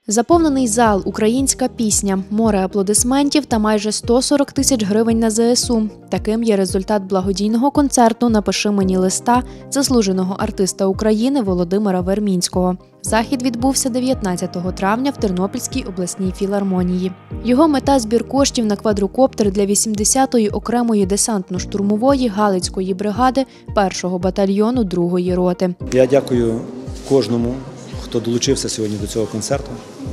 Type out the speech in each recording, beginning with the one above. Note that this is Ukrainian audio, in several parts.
Заповнений зал, українська пісня, море аплодисментів та майже 140 тисяч гривень на ЗСУ. Таким є результат благодійного концерту «Напиши мені листа» заслуженого артиста України Володимира Вермінського. Захід відбувся 19 травня в Тернопільській обласній філармонії. Його мета – збір коштів на квадрокоптер для 80-ї окремої десантно-штурмової Галицької бригади 1-го батальйону 2-ї роти. Я дякую кожному, хто долучився сьогодні до цього концерту.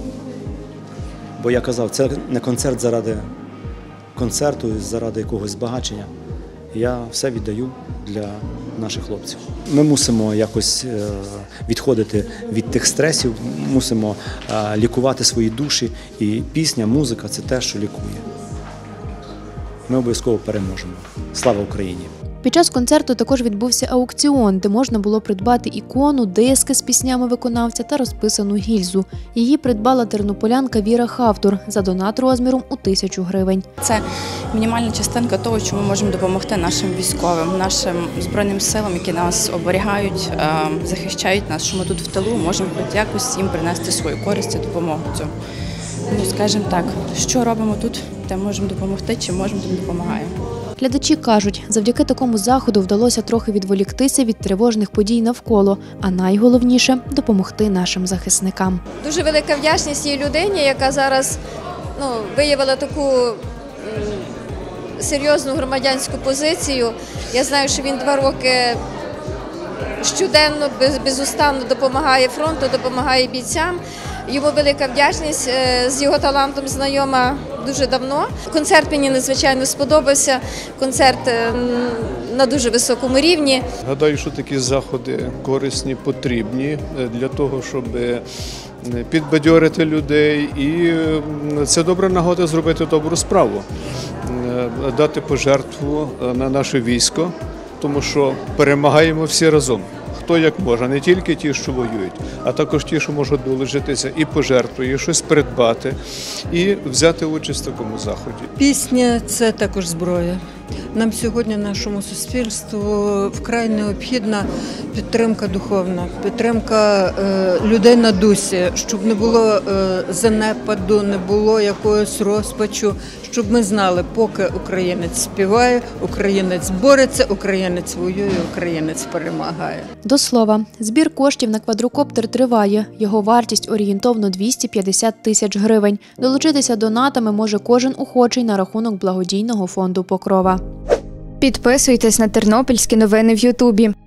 Бо я казав, це не концерт заради концерту, заради якогось збагачення. Я все віддаю для наших хлопців. Ми мусимо якось відходити від тих стресів, мусимо лікувати свої душі. І пісня, музика – це те, що лікує. Ми обов'язково переможемо. Слава Україні! Під час концерту також відбувся аукціон, де можна було придбати ікону, диски з піснями виконавця та розписану гільзу. Її придбала тернополянка Віра Хавтур за донат розміром у 1000 гривень. Це мінімальна частинка того, що ми можемо допомогти нашим військовим, нашим Збройним силам, які нас оберігають, захищають нас, що ми тут в тилу можемо хоч якось їм принести свою користь і допомогу цю. Ну, скажімо так, що робимо тут, де можемо допомогти, чи можемо, тим допомагаємо. Глядачі кажуть, завдяки такому заходу вдалося трохи відволіктися від тривожних подій навколо, а найголовніше – допомогти нашим захисникам. Дуже велика вдячність їй людині, яка зараз виявила таку серйозну громадянську позицію. Я знаю, що він 2 роки щоденно, безустанно допомагає фронту, допомагає бійцям. Йому велика вдячність, з його талантом знайома дуже давно. Концерт мені надзвичайно сподобався, концерт на дуже високому рівні. Гадаю, що такі заходи корисні, потрібні для того, щоб підбадьорити людей. І це добра нагода зробити добру справу, дати пожертву на наше військо, тому що перемагаємо всі разом. Хто як може, не тільки ті, що воюють, а також ті, що можуть долучитися і пожертвою, і щось придбати, і взяти участь в такому заході. Пісня – це також зброя. Нам сьогодні, нашому суспільству, вкрай необхідна підтримка духовна, підтримка людей на дусі, щоб не було занепаду, не було якогось розпачу, щоб ми знали, поки українець співає, українець бореться, українець воює, українець перемагає. До слова, збір коштів на квадрокоптер триває. Його вартість орієнтовно 250 тисяч гривень. Долучитися донатами може кожен охочий на рахунок благодійного фонду «Покрова». Підписуйтесь на тернопільські новини в Ютубі.